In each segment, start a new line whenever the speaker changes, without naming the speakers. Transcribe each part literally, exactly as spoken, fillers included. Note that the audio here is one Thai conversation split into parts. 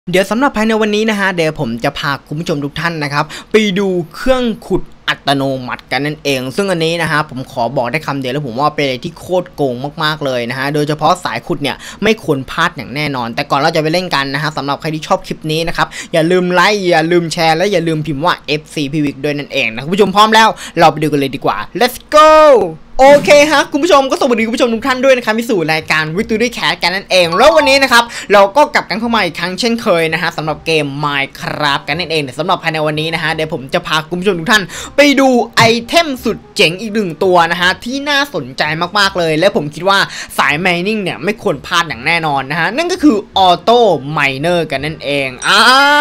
เดี๋ยวสำหรับภายในวันนี้นะฮะเดี๋ยวผมจะพาคุณผู้ชมทุกท่านนะครับไปดูเครื่องขุดอัตโนมัติกันนั่นเองซึ่งอันนี้นะฮะผมขอบอกได้คำเดียวแล้วผมว่าเป็นอะไรที่โคตรโกงมากๆเลยนะฮะโดยเฉพาะสายขุดเนี่ยไม่ควรพลาดอย่างแน่นอนแต่ก่อนเราจะไปเล่นกันนะฮะสำหรับใครที่ชอบคลิปนี้นะครับอย่าลืมไลค์อย่าลืมแชร์และอย่าลืมพิมพ์ว่า เอฟ ซี พี วิก ด้วยนั่นเองนะคุณผู้ชมพร้อมแล้วเราไปดูกันเลยดีกว่า let's goโอเคฮะคุณผู้ชมก็สวัสดีคุณผู้ชมทุกท่านด้วยนะครับที่สู่รายการวิตูด้วยแคสกันนั่นเองแล้ววันนี้นะครับเราก็กลับกันเข้ามาอีกครั้งเช่นเคยนะฮะสำหรับเกม Minecraft กันนั่นเองแต่สำหรับภายในวันนี้นะฮะเดี๋ยวผมจะพาคุณผู้ชมทุกท่านไปดูไอเทมสุดเจ๋งอีกหนึ่งตัวนะฮะที่น่าสนใจมากๆเลยและผมคิดว่าสาย mining เนี่ยไม่ควรพลาดอย่างแน่นอนนะฮะนั่นก็คือ Auto Miner กันนั่นเองอ่า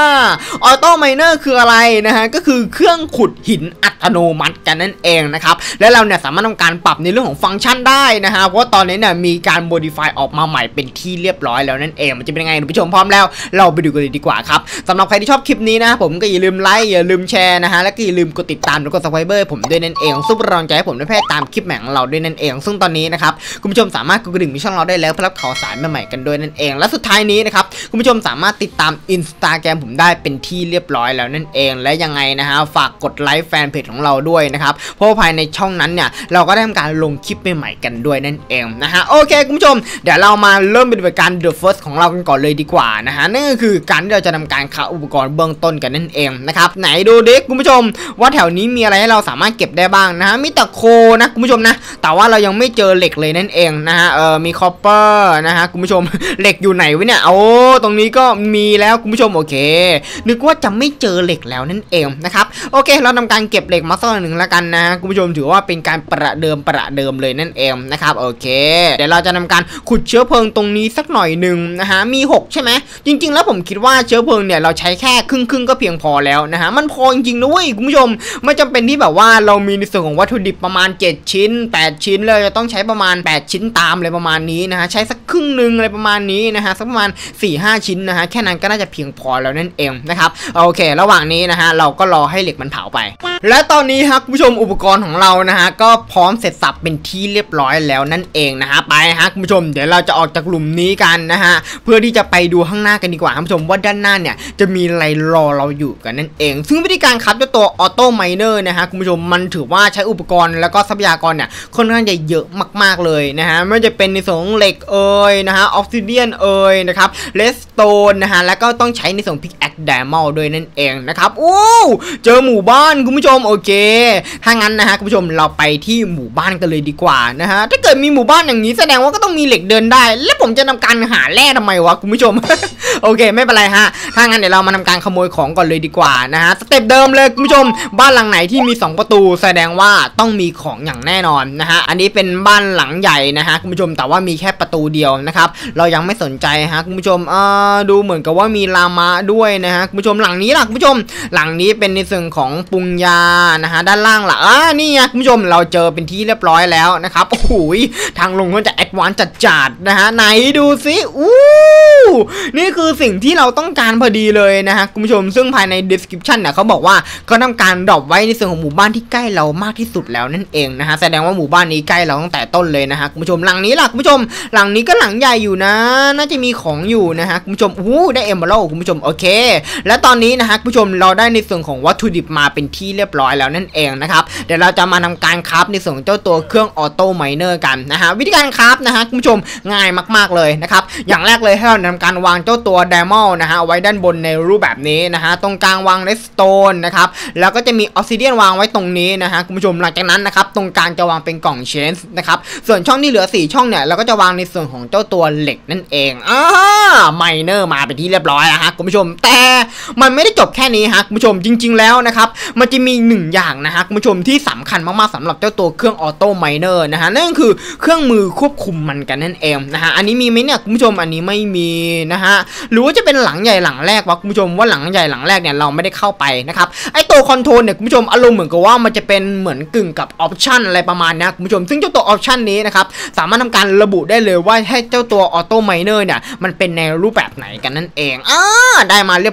Auto Miner คืออะไรนะฮะก็คือเครื่องขุดหินอัตโนมัติกันนั่นเองนะครับและเราเนี่ยสามารถทำการปรับในเรื่องของฟังก์ชันได้นะฮะเพราะว่าตอนนี้เนี่ยมีการ modify ออกมาใหม่เป็นที่เรียบร้อยแล้วนั่นเองมันจะเป็นยังไงคุณผู้ชมพร้อมแล้วเราไปดูกันเลยดีกว่าครับสำหรับใครที่ชอบคลิปนี้นะผมก็อย่าลืมไลค์อย่าลืมแชร์นะฮะและก็อย่าลืมกดติดตามและกด subscribe ผมด้วยนั่นเองซุปเปอร์รองใจให้ผมได้แพร่ตามคลิปแหม่ของเราด้วยนั่นเองซึ่งตอนนี้นะครับคุณผู้ชมสามารถกดกระดิ่งที่ช่องเราได้แล้วเพื่อรับข่าวสารใหม่ๆกันด้วยนั่นเองและสุดท้ายนี้นะครับคุณผู้ชมสามารถติดตาม Instagram ผมได้เป็นที่เรียบร้อยแล้วนั่นเองและยังไงนะฮะฝากกดไลค์แฟนเพจของเราด้วยนะครับเพราะภายในช่องนั้นเนี่ยเราก็ได้ทำการลงคลิปใหม่ๆกันด้วยนั่นเองนะฮะโอเคคุณผู้ชมเดี๋ยวเรามาเริ่มปฏิบัติการ The First ของเรากันก่อนเลยดีกว่านะฮะนั่นก็คือการที่เราจะทำการค้าอุปกรณ์เบื้องต้นกันนั่นเองนะครับไหนดูดิคุณผู้ชมว่าแถวนี้มีอะไรให้เราสามารถเก็บได้บ้างนะฮะมีแต่โคนะคุณผู้ชมนะแต่ว่าเรายังไม่เจอเหล็กเลยนั่นเองนะฮะเออมีคอปเปอร์นะฮะคุณผู้ชมเหล็กอยู่ไหนวะเนี่ยโอ้ตรงนี้ก็มีแล้วคุณผู้ชมโอเคนึกว่าจะไม่เจอเหล็กแล้วนั่นเองนะครับโอเคเราทำการเก็บเหล็กมาสักหนึ่งแล้วกันนะคุณผู้ชมถือว่าเป็นการประเดิมประเดิมเลยนั่นเองนะครับโอเคเดี๋ยวเราจะทำการขุดเชื้อเพลิงตรงนี้สักหน่อยหนึ่งนะฮะมีหกใช่ไหมจริงๆแล้วผมคิดว่าเชื้อเพลิงเนี่ยเราใช้แค่ครึ่งครึ่งก็เพียงพอแล้วนะฮะมันพอจริงๆนะเว้ยคุณผู้ชมไม่จำเป็นที่แบบว่าเรามีในส่วนของวัตถุดิบประมาณเจ็ดชิ้นแปดชิ้นเลยจะต้องใช้ประมาณแปดชิ้นตามเลยประมาณนี้นะฮะใช้สักครึ่งหนึ่งอะไรประมาณนี้นะฮะสักประมาณ สี่ห้า ชิ้นนะฮะแค่นั้นก็น่าจะเพียงพอแล้วนั่นเองนะครับโอเคระหว่างนี้นะฮะเราก็รอให้เหล็กมันเผาไปและตอนนี้ครับคุณผู้ชมอุปกรณ์ของเรานะฮะก็พร้อมเสร็จสับเป็นที่เรียบร้อยแล้วนั่นเองนะฮะไปฮะคุณผู้ชมเดี๋ยวเราจะออกจากหลุมนี้กันนะฮะเพื่อที่จะไปดูข้างหน้ากันดีกว่าคุณผู้ชมว่าด้านหน้าเนี่ยจะมีอะไรรอเราอยู่กันนั่นเองซึ่งวิธีการครับเจ้าตัวออโต้ไมเนอร์นะฮะคุณผู้ชมมันถือว่าใช้อุปกรณ์แล้วก็ทรัพยากรเนี่ยค่อนข้างจะเยอะมากๆเลยนะฮะไม่ว่าจะเป็นในส่วนของเหล็กเอ่ยนะฮะออกซิเดียนเอ่ยนะครับเลสโตนนะฮะแล้วก็ต้องใช้ในส่วนพิกแอคไดมอนด์ด้วยนั่นเองนะครับโอ้เจอหมู่บ้านคุณผู้ชมโอเคถ้างั้นนะฮะคุณผู้ชมเราไปที่หมู่บ้านกันเลยดีกว่านะฮะถ้าเกิดมีหมู่บ้านอย่างนี้แสดงว่าก็ต้องมีเหล็กเดินได้แล้วผมจะทำการหาแร่ทำไมวะคุณผู้ชม โอเคไม่เป็นไรฮะถ้างั้นเดี๋ยวเรามาทำการขโมยของก่อนเลยดีกว่านะฮะสเต็ปเดิมเลยคุณผู้ชมบ้านหลังไหนที่มีสองประตูแสดงว่าต้องมีของอย่างแน่นอนนะฮะอันนี้เป็นบ้านหลังใหญ่นะฮะคุณผู้ชมแต่ว่ามีแค่ประตูเดียวนะครับเรายังไม่สนใจฮะคุณผู้ชมเอ่อดูเหมือนกับว่ามีลามะด้วยนะฮะคุณผู้ชมหลังนี้ล่ะคุณผู้ชมหลังนี้เป็นในส่วนของปรุงยานะฮะด้านล่างล่ะอ่านี่ไงคุณผู้ชมเราเจอเป็นที่เรียบร้อยแล้วนะครับโอ้โหทางลงก็จะแอดวานซ์จัดๆนะฮะไหนดูซิอู้นี่คือสิ่งที่เราต้องการพอดีเลยนะฮะคุณผู้ชมซึ่งภายใน description เนี่ยเขาบอกว่าเขาทำการดรอปไว้ในส่วนของหมู่บ้านที่ใกล้เรามากที่สุดแล้วนั่นเองนะฮะแสดงว่าหมู่บ้านนี้ใกล้เราตั้งแต่ต้นเลยนะฮะคุณผู้ชมหลังนี้ล่ะคุณผู้ชมหลังนี้ก็หลังใหญ่อยู่นะน่าจะมีของอยู่นะฮะคุณผู้ชมอู้ได้เอมเบอรัลคุณผู้ชมโอเคและตอนนี้นะฮะคุณผู้ชมเราได้ในส่วนของวัตถุดิบมาเป็นที่เรียบร้อยแล้วนั่นเองนะครับเดี๋ยวเราจะมาทำการคราฟในส่วนของเจ้าตัวเครื่องออโต้ไมเนอร์กันนะฮะวิธีการคราฟนะฮะคุณผู้ชมง่ายมากๆเลยนะครับอย่างแรกเลยให้เราทำการวางเจ้าตัวไดมอนด์นะฮะไว้ด้านบนในรูปแบบนี้นะฮะตรงกลางวางเลสโตนนะครับแล้วก็จะมีออสซิเดียนวางไว้ตรงนี้นะฮะคุณผู้ชมหลังจากนั้นนะครับตรงกลางจะวางเป็นกล่องเชนส์นะครับส่วนช่องที่เหลือสี่ช่องเนี่ยเราก็จะวางในส่วนของเจ้าตัวเหล็กนั่นเองอ่าไมเนอร์มาเป็นที่เรียบร้อยแล้วฮะคุณผู้ชมแต่มันไม่ได้จบแค่นี้ฮะคุณผู้ชมจริงๆแล้วนะครับมันจะมีหนึ่งอย่างนะฮะคุณผู้ชมที่สำคัญมากๆสำหรับเจ้าตัวเครื่องออโต้ไมเนอร์นะฮะนั่นคือเครื่องมือควบคุมมันกันนั่นเองนะฮะอันนี้มีไหมเนี่ยคุณผู้ชมอันนี้ไม่มีนะฮะหรือว่าจะเป็นหลังใหญ่หลังแรกวะคุณผู้ชมว่าหลังใหญ่หลังแรกเนี่ยเราไม่ได้เข้าไปนะครับไอตัวคอนโทรลเนี่ยคุณผู้ชมอารมณ์เหมือนกับว่ามันจะเป็นเหมือนกึ่งกับออปชันอะไรประมาณนี้คุณผู้ชมซึ่งเจ้าตัวออปชันนี้นะครับสามารถทำการระบุได้เลยว่าให้เจ้าตัวออโต้ไมเนอร์เนี่ยมันเป็นในรูปแบบไหนกันนั่นเองอ่าได้มาเรียบ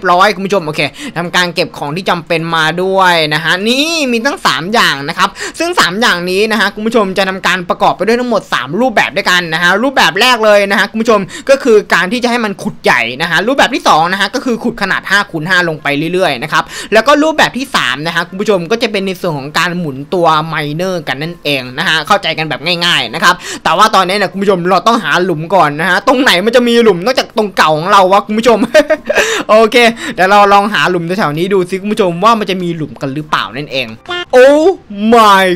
ร้อยคุณผู้ชมโอเคทำการเก็บของที่จำเป็นมาด้วยนะฮะนี่มีตั้งสามอย่างนะครับซึ่งสามอย่างนี้นะฮะคุณผู้ชมจะทำการประกอบไปด้วยทั้งหมดสามรูปแบบด้วยกันนะฮะรูปแบบแรกเลยนะฮะคุณผู้ชมก็คือการที่จะให้มันขุดใหญ่นะฮะรูปแบบที่สองนะฮะก็คือขุดขนาดห้าคูณห้าลงไปเรื่อยๆนะครับแล้วก็รูปแบบที่สามนะฮะคุณผู้ชมก็จะเป็นในส่วนของการหมุนตัวไมเนอร์กันนั่นเองนะฮะเข้าใจกันแบบง่ายๆนะครับแต่ว่าตอนนี้เนี่ยคุณผู้ชมเราต้องหาหลุมก่อนนะฮะตรงไหนมันจะมีหลุมนอกจากตรงเก่าของเราวะคุณผู้ชม โอเคเดี๋ยวเราลองหาหลุมแถวๆนี้ดูซิคุณผู้ชมว่ามันจะมีหลุมกันหรือเปล่านั่นเองโอ้ my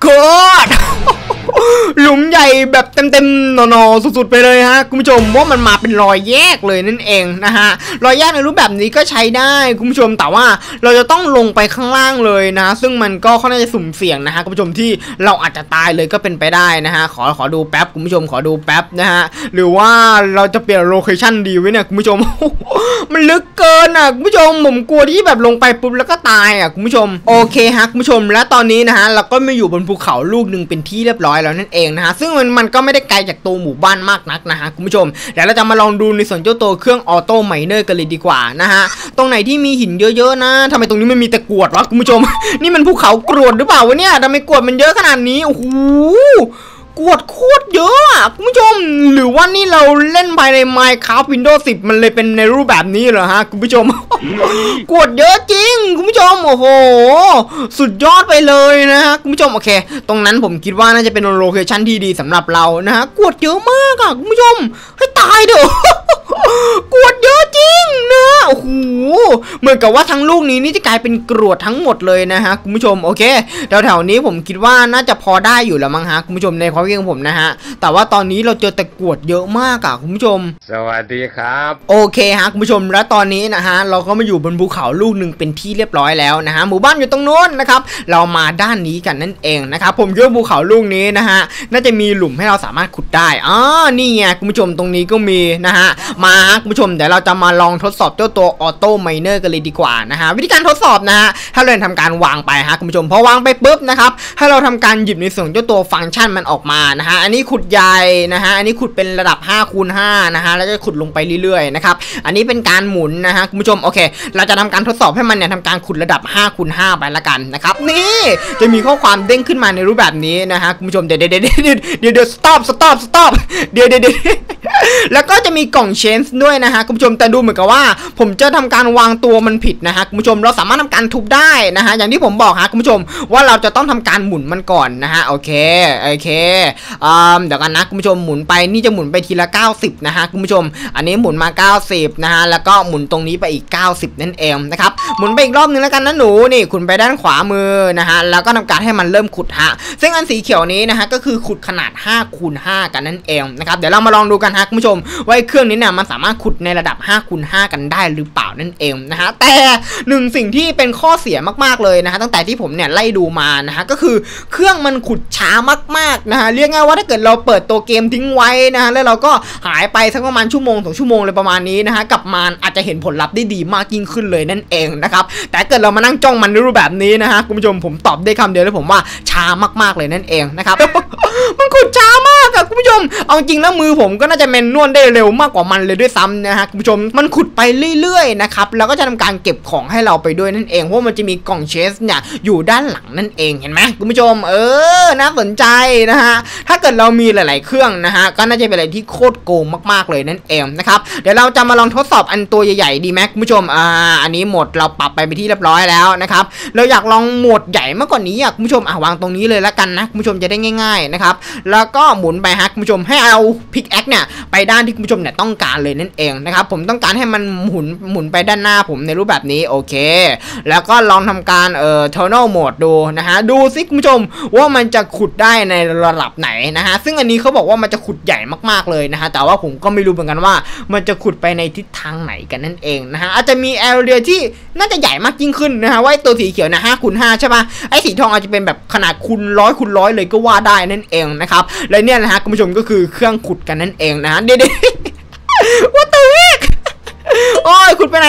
god หลุมใหญ่แบบเต็มๆหนอๆสุดๆไปเลยฮะคุณผู้ชมว่ามันมาเป็นรอยแยกเลยนั่นเองนะฮะรอยแยกในรูปแบบนี้ก็ใช้ได้คุณผู้ชมแต่ว่าเราจะต้องลงไปข้างล่างเลยนะซึ่งมันก็ค่อนข้างจะสุ่มเสี่ยงนะฮะคุณผู้ชมที่เราอาจจะตายเลยก็เป็นไปได้นะฮะขอขอดูแป๊บคุณผู้ชมขอดูแป๊บนะฮะหรือว่าเราจะเปลี่ยนโลเคชั่นดีไว้เนี่ยคุณผู้ชม มันลึกเกินอ่ะคุณผู้ชมผมกลัวที่แบบลงไปปุ๊บแล้วก็ตายอ่ะคุณผู้ชมโอเคฮะคุณผู้ชมและตอนนี้นะฮะเราก็มาอยู่บนภูเขาลูกหนึ่งเป็นที่เรียบร้อยแล้วนั่นเองนะฮะซึ่งมันมันก็ไม่ได้ไกลจากตัวหมู่บ้านมากนักนะฮะคุณผู้ชมเดี๋ยวเราจะมาลองดูในส่วนเจ้าตัวเครื่องออโต้ไมเนอร์กันเลยดีกว่านะฮะตรงไหนที่มีหินเยอะๆนะทำไมตรงนี้มันมีแต่กรวดวะคุณผู้ชม นี่มันภูเขากรวดหรือเปล่าวะเนี่ยทำไมกรวดมันเยอะขนาดนี้โอ้โหกวดโคตรเยอะอ่ะคุณผู้ชมหรือว่านี่เราเล่นภายใน Minecraft Windows สิบมันเลยเป็นในรูปแบบนี้เหรอฮะคุณผู้ชม กวดเยอะจริงคุณผู้ชมโอ้โหสุดยอดไปเลยนะฮะคุณผู้ชมโอเคตรงนั้นผมคิดว่าน่าจะเป็นโลเคชั่นที่ดีสำหรับเรานะฮะกวดเยอะมากอ่ะคุณผู้ชมให้ตายเถอะ กวดเยอะจริงนะโอ้โหเหมือนกับว่าทั้งลูกนี้นี่จะกลายเป็นกรวดทั้งหมดเลยนะฮะคุณผู้ชมโอเคแถวๆนี้ผมคิดว่าน่าจะพอได้อยู่แล้วมั้งฮะคุณผู้ชมในความคิดของผมนะฮะแต่ว่าตอนนี้เราเจอแต่กรวดเยอะมากอ่ะคุณผู้ชม
สวัสดีครับ
โอเคฮะคุณผู้ชมและตอนนี้นะฮะเราก็มาอยู่บนภูเขาลูกหนึ่งเป็นที่เรียบร้อยแล้วนะฮะหมู่บ้านอยู่ตรงโน้นนะครับเรามาด้านนี้กันนั่นเองนะครับผมคิดว่าภูเขาลูกนี้นะฮะน่าจะมีหลุมให้เราสามารถขุดได้อ๋อนี่ไงคุณผู้ชมตรงนี้ก็มีนะฮะมาคุณผู้ชมเดี๋ยวเราจะมาลองทดสอบเจ้าตัวออโต้ไมเนอร์กันเลยดีกว่านะฮะวิธีการทดสอบนะฮะถ้าเราทำการวางไปฮะคุณผู้ชมพอวางไปปุ๊บนะครับให้เราทำการหยิบในส่วนเจ้าตัวฟังก์ชันมันออกมานะฮะอันนี้ขุดใหญ่นะฮะอันนี้ขุดเป็นระดับห้าคูณห้านะฮะแล้วจะขุดลงไปเรื่อยๆนะครับอันนี้เป็นการหมุนนะฮะคุณผู้ชมโอเคเราจะทำการทดสอบให้มันเนี่ยทำการขุดระดับห้าคูณห้าไปละกันนะครับนี่จะมีข้อความเด้งขึ้นมาในรูปแบบนี้นะฮะคุณผู้ชมเดี๋ยวเดี๋ยวเดี๋ยวเดี๋ยวเดี๋ยวเดี๋ยว stop stop stop เดี๋ยวเดี๋ยวเดี๋ยวแล้วก็จะมีกล่องเชนส์ด้วยนะฮะคุณผู้ชมแต่ดูเหมือนกับว่าผมจะทำการวางตัวมันผิดนะฮะคุณผู้ชมเราสามารถทำการทุบได้นะฮะอย่างที่ผมบอกฮะคุณผู้ชมว่าเราจะต้องทำการหมุนมันก่อนนะฮะโอเคโอเคอ่าเดี๋ยวกันนะคุณผู้ชมหมุนไปนี่จะหมุนไปทีละเก้าสิบนะฮะคุณผู้ชมอันนี้หมุนมาเก้าสิบนะฮะแล้วก็หมุนตรงนี้ไปอีกเก้าสิบนั่นเองนะครับหมุนไปอีกรอบนึงแล้วกันนะหนูนี่ขุดไปด้านขวามือนะฮะแล้วก็ทำการให้มันเริ่มขุดฮะซึ่งอันสีเขียวนี้นะฮะก็คือขุดขนาดห้าคูณห้ากันนั่นเองนะครับเดี๋ยวเรามาลองดูกันฮะคุณผู้ชมว่าเครื่องนี้เนี่ยมันสามารถขุดในระดับห้าคูณห้ากันได้หรือเปล่านั่นเองนะฮะแต่หนึ่งสิ่งที่เป็นข้อเสียมากๆเลยนะฮะตั้งแต่ที่ผมเนี่ยไล่ดูมานะฮะก็คือเครื่องมันขุดช้ามากๆนะฮะเรียกง่ายว่าถ้าเกิดเราเปิดตัวเกมทิ้งไว้นะฮะแล้วเราก็หายไปสักประมาณชั่วโมงสองชั่วโมงเลยประมาณนี้นะฮะกลับมาอาจจะเห็นผลลัพธ์ได้ดีมากยิ่งขึ้นเลยนั่นเองนะครับแต่เกิดเรามานั่งจ้องมันในรูปแบบนี้นะฮะคุณผู้ชมผมตอบได้คำเดียวเลยผมว่าช้ามากๆเลยนั่นเองนะครับ มันขุดช้ามากอะคุณผู้ชมเอาจริงแล้วมือผมก็น่าจะแมนนวลได้เร็วมากกว่ามันเลยด้วยซ้ำนะฮะคุณผู้ชมมันขุดไปเรื่อยๆนะครับแล้วก็จะทำการเก็บของให้เราไปด้วยนั่นเองเพราะมันจะมีกล่องเชสเนี่ยอยู่ด้านหลังนั่นเองเห็นไหมคุณผู้ชมเออน่าสนใจนะฮะถ้าเกิดเรามีหลายๆเครื่องนะฮะก็น่าจะเป็นอะไรที่โคตรโกงมากๆเลยนั่นเองนะครับเดี๋ยวเราจะมาลองทดสอบอันตัวใหญ่ๆดีไหมคุณผู้ชมอ่าอันนี้โหมดเราปรับไปไปที่เรียบร้อยแล้วนะครับเราอยากลองโหมดใหญ่มากกว่านี้อ่ะคุณผู้ชมอ่ะวางตรงนี้เลยแล้วกันนะคุณผู้ชมจะได้ง่ายๆนะครับแล้วก็หมุนไปฮะคุณผู้ชมให้เอาพิกแอคเนี่ยไปด้านที่คุณผู้ชมเนี่ยต้องการเลยนั่นเองนะครับผมต้องการให้มันหมุนหมุนไปด้านหน้าผมในรูปแบบนี้โอเคแล้วก็ลองทำการเอ่อ Tunnel Mode ดูนะฮะดูซิคุณผู้ชมว่ามันจะขุดได้ในระดับไหนนะฮะซึ่งอันนี้เขาบอกว่ามันจะขุดใหญ่มากๆเลยนะฮะแต่ว่าผมก็ไม่รู้เหมือนกันว่ามันจะขุดไปในทิศทางไหนกันนั่นเองนะฮะอาจจะมีแอเรียที่น่าจะใหญ่มากยิ่งขึ้นนะฮะว่าตัวสีเขียวนะห้าคูณห้าใช่ป่ะไอ้สีทองอาจจะเป็นแบบขนาดคูณร้อยคูณร้อยเลยก็ว่าได้นั่นเองนะครับและเนี่ยนะฮะคุณผู้ชมก็คือเครื่องขุดกันนั่นเองนะฮะเด็ดๆ What the heck โอ้ยขุดไปไหน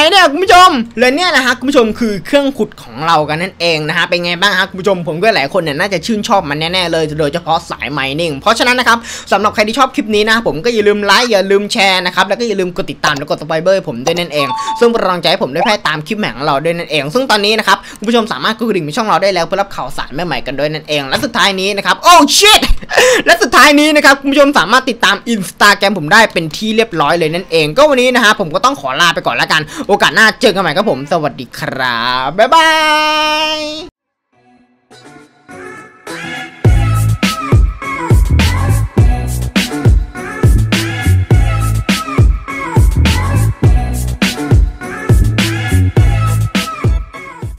เนี่ยคุณผู้ชมเลยเนี่ยนะฮะคุณผู้ชมคือเครื่องขุดของเรากันนั่นเองนะฮะเป็นไงบ้างฮะคุณผู้ชมผมก็หลายคนเนี่ยน่าจะชื่นชอบมันแน่ๆเลยโดยเฉพาะสายไมนิ่งเพราะฉะนั้นนะครับสำหรับใครที่ชอบคลิปนี้นะผมก็อย่าลืมไลค์อย่าลืมแชร์นะครับแล้วก็อย่าลืมกดติดตามและกดซับสไครบ์ผมด้วยนั่นเองซึ่งเป็นกำลังใจให้ผมได้แพร่ตามคลิปแหม่งของเราด้วยนั่นเองซึ่งตอนนี้นะครับคุณผู้ชมสามารถกดกระดิ่งในช่องเราได้แล้วเพื่อรับข่าวสารใหม่ๆกันด้วยนั่นเองและสุดท้ายนี้นะครับโอ้ชิตและสุดท้ายนี้นะครับคุณผู้ชมสามารถติดตาม Instagram ผมได้เป็นที่เรียบร้อยเลยนั่นเองก็วันนี้นะฮะผมก็ต้องขอลาไปก่อนละกันโอกาสหน้าเจอกันใหม่ครับผมสวัสดีครับบ๊ายบาย